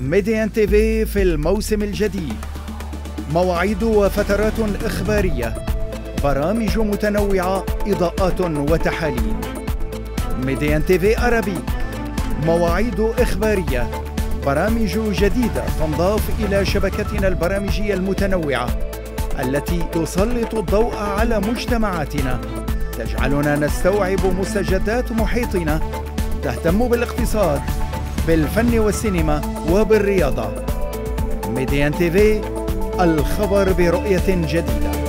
ميديان تيفي في الموسم الجديد، مواعيد وفترات إخبارية، برامج متنوعة، إضاءات وتحاليل. ميديان تيفي عربي، مواعيد إخبارية، برامج جديدة تنضاف إلى شبكتنا البرامجية المتنوعة التي تسلط الضوء على مجتمعاتنا، تجعلنا نستوعب مستجدات محيطنا، تهتم بالاقتصاد، بالفن والسينما وبالرياضة. ميديان تيفي، الخبر برؤية جديدة.